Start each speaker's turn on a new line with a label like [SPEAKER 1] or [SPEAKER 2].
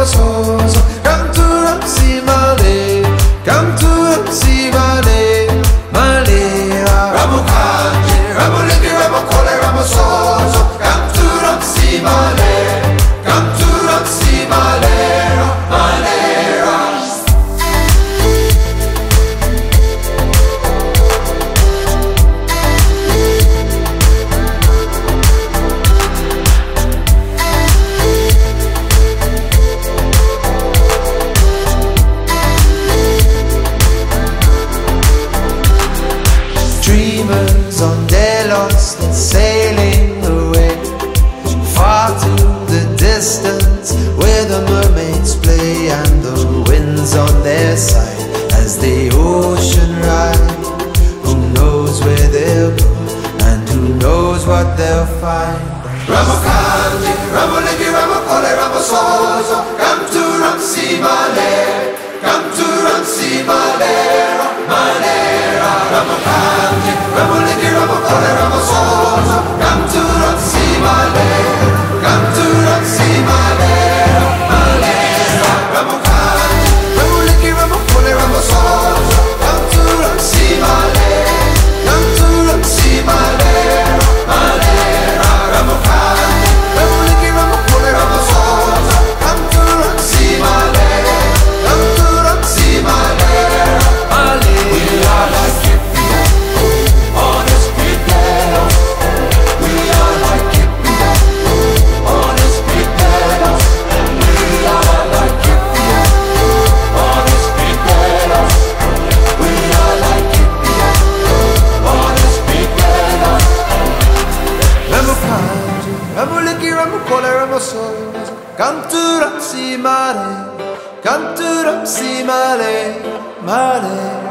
[SPEAKER 1] Ramososo, Canturam si male, Canturam si male, malera. Ramukanji, Ramuliki, Ramokole, Ramososo, Canturam si male, Canturam si malera, malera. Dreamers on Delos that's sailing away far to the distance where the mermaids play and the winds on their side as the ocean ride. Who knows where they'll go and who knows what they'll find. Ramukanji, Ramuliki, Ramokole, Ramososo, Canturam si male, Canturam si malera, malera. Ramukanji, Ramuliki, Ramokole, Ramososo, Canturam si malera, Canturam si malera, malera. Ramukanji, Ramuliki, Ramokole, Ramososo, Canturam si malera, Canturam si malera, malera. Ramukanji, Ramuliki, Ramokole, Ramososo, Canturam si malera, Canturam si malera, malera. We are Laikipia, honest people. We are Laikipia, honest people. We are Laikipia, honest people. We are Laikipia, honest people. Ramukanji, Ramuliki, Ramokole, Ramososo, Canturam si male, Canturam si male, male.